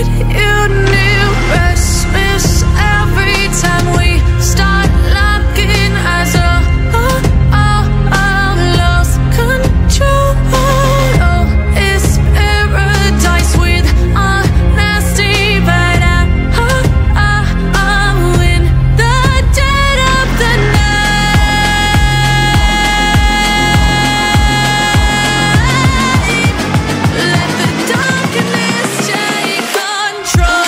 what you knew. Restless every time we start locking eyes. Lost control. Oh, it's paradise with honesty, but I'm in the dead of the night. Let the darkness take control.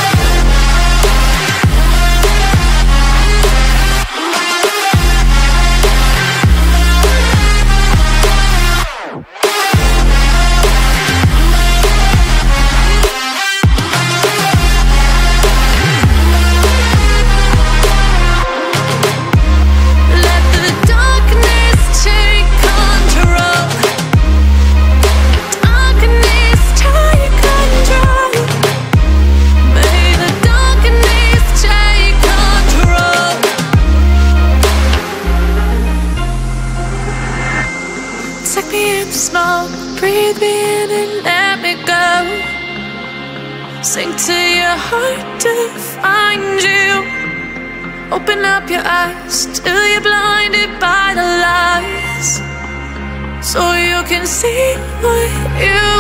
Let the darkness take control. Darkness take control. May the darkness take control. Take me in the smoke, breathe me in and let me go. Sink to your heart to find you. Open up your eyes till you're blinded by the lies, so you can see what you